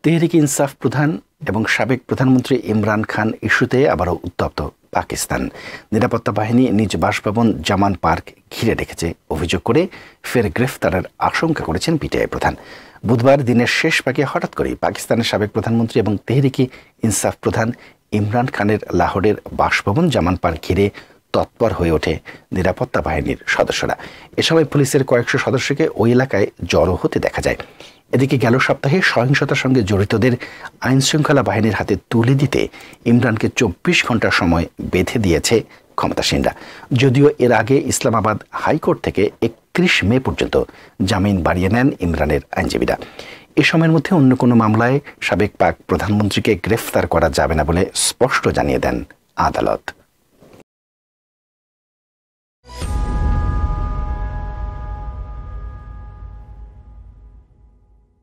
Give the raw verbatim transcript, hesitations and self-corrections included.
তেহরিক ইনসাফ প্রধান এবং সাবেক প্রধানমন্ত্রী ইমরান খান ইস্যুতে আবারও উত্তপ্ত পাকিস্তান। নিরাপত্তা বাহিনী নিজ বাসভবন জামান পার্ক ঘিরে রেখেছে অভিযোগ করে ফের গ্রেফতারের আশঙ্কা করেছেন পিটিআই প্রধান। বুধবার দিনের শেষ ভাগে হঠাৎ করেই পাকিস্তানের সাবেক প্রধানমন্ত্রী এবং তেহরিক ইনসাফ প্রধান ইমরান খানের লাহোরের বাসভবন জামান পার্ক ঘিরে তৎপর হয়ে ওঠে নিরাপত্তা বাহিনীর সদস্যরা। এ সময় পুলিশের কয়েকশো সদস্যকে ওই এলাকায় জড়ো হতে দেখা যায়। এদিকে গেল সপ্তাহে সহিংসতার সঙ্গে জড়িতদের আইন শৃঙ্খলা বাহিনীর হাতে তুলে দিতে ইমরানকে চব্বিশ ঘন্টা সময় বেঁধে দিয়েছে ক্ষমতাসীনরা। যদিও এর আগে ইসলামাবাদ হাইকোর্ট থেকে একত্রিশ মে পর্যন্ত জামিন বাড়িয়ে নেন ইমরানের আইনজীবীরা। এ সময়ের মধ্যে অন্য কোনো মামলায় সাবেক পাক প্রধানমন্ত্রীকে গ্রেফতার করা যাবে না বলে স্পষ্ট জানিয়ে দেন আদালত।